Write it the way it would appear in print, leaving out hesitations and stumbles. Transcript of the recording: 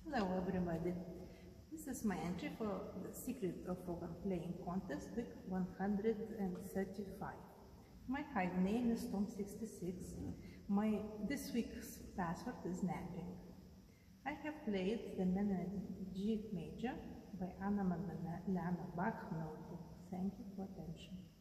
Hello everybody, this is my entry for the Secret of Organ Playing Contest week 135. My hive name is Tom66. This week's password is napping. I have played the Menuet G major by Anna Magdalena Bach Notebook. Thank you for attention.